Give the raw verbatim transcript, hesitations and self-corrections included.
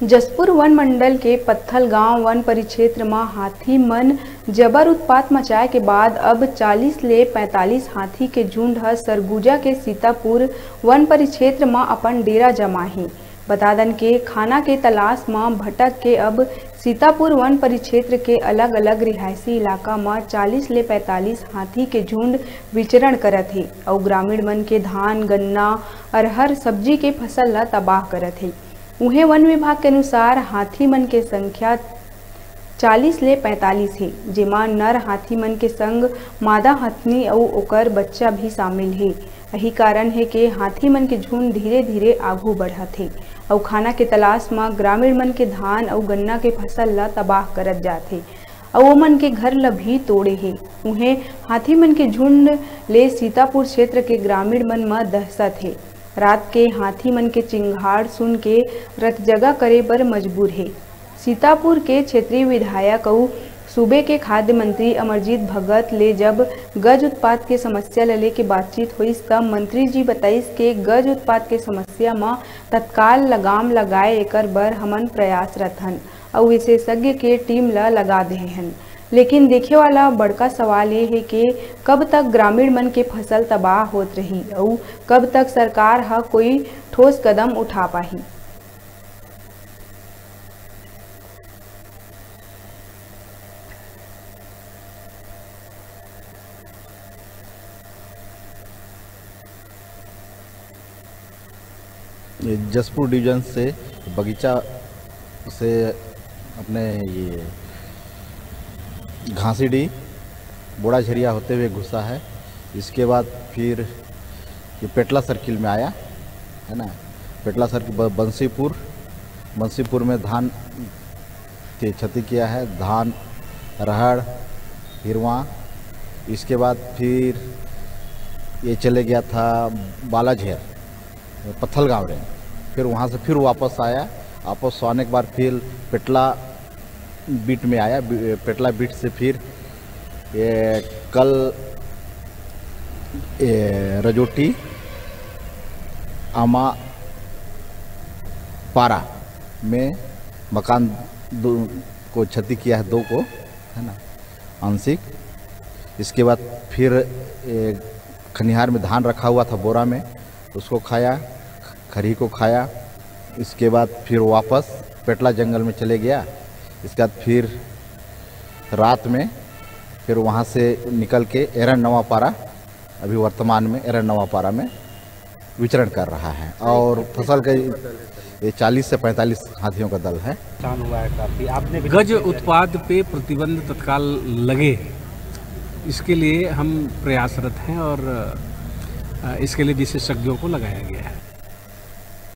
Jaspur one मंडल के पत्थल गांव वन परिक्षेत्र में हाथी मन जबर उत्पात मचाए के बाद अब चालीस ले पैंतालीस हाथी के झुंड ह सरगुजा के सीतापुर वन परिक्षेत्र में अपन डेरा जमाही। बता दन के खाना के तलाश में भटक के अब सीतापुर वन परिक्षेत्र के अलग अलग रिहायशी इलाका में चालीस ले पैंतालीस हाथी के झुंड विचरण करत है और ग्रामीण मन के धान गन्ना अरहर सब्जी के फसल ला तबाह करत है। उन्हें वन विभाग के अनुसार हाथी मन के संख्या चालीस ले पैंतालीस है, जेमा नर हाथी मन के संग मादा हथनी और ओकर बच्चा भी शामिल है। यही कारण है कि हाथी मन के झुंड धीरे धीरे आगू बढ़त है और खाना के तलाश में ग्रामीण मन के धान और गन्ना के फसल ला तबाह करत जाते और वो मन के घर ला भी तोड़े है। उन्हें हाथी मन के झुंड ले सीतापुर क्षेत्र के ग्रामीण मन में दहशत है। रात के हाथी मन के चिंगाड़ सुन के रत जगह करे पर मजबूर है। सीतापुर के क्षेत्रीय विधायक और सूबे के खाद्य मंत्री अमरजीत भगत ले जब गज उत्पाद के समस्या ले के बातचीत हुई तब मंत्री जी बताइस के गज उत्पाद के समस्या में तत्काल लगाम लगाए एकर बर हमन प्रयासरत हन और विशेषज्ञ के टीम ला लगा दे हन। लेकिन देखे वाला बड़का सवाल ये है कि कब तक ग्रामीण मन के फसल तबाह होत रही और कब तक सरकार हा कोई ठोस कदम उठा पाही। जसपुर डिवीजन से बगीचा से अपने ये घासीडी बोड़ा झरिया होते हुए घुसा है। इसके बाद फिर ये पेटला सर्किल में आया है ना। पेटला सर्किल बंसीपुर बंसीपुर में धान की क्षति किया है, धान अरहर हिरवा। इसके बाद फिर ये चले गया था बालाझेर पत्थल गाँव में, फिर वहाँ से फिर वापस आया। वापस आने के बाद फिर पेटला बीट में आया। पेटला बीट से फिर ये कल ये रजोटी आमा पारा में मकान दो को क्षति किया है, दो को है ना आंशिक। इसके बाद फिर खनिहार में धान रखा हुआ था बोरा में, उसको खाया, खरी को खाया। इसके बाद फिर वापस पेटला जंगल में चले गया। इसके बाद फिर रात में फिर वहाँ से निकल के एरन नवापारा, अभी वर्तमान में एरन नवापारा में विचरण कर रहा है और फसल के ये चालीस से पैंतालीस हाथियों का दल है। नुकसान हुआ है काफी। आपने गज उत्पाद पे प्रतिबंध तत्काल लगे, इसके लिए हम प्रयासरत हैं और इसके लिए विशेषज्ञों को लगाया गया है।